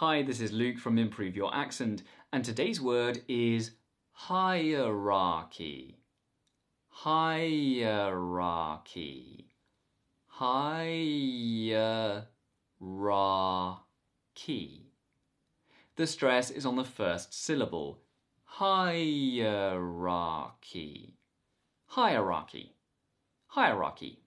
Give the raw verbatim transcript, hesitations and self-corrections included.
Hi, this is Luke from Improve Your Accent, and today's word is hierarchy. Hierarchy. Hierarchy. The stress is on the first syllable. Hierarchy. Hierarchy. Hierarchy.